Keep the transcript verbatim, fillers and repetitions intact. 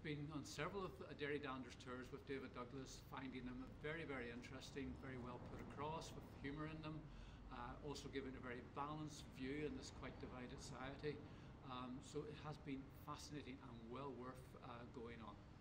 been on several of the Derry Danders tours with David Douglas, finding them very, very interesting, very well put across with humour in them, uh, also giving a very balanced view in this quite divided society. Um, so it has been fascinating and well worth uh, going on.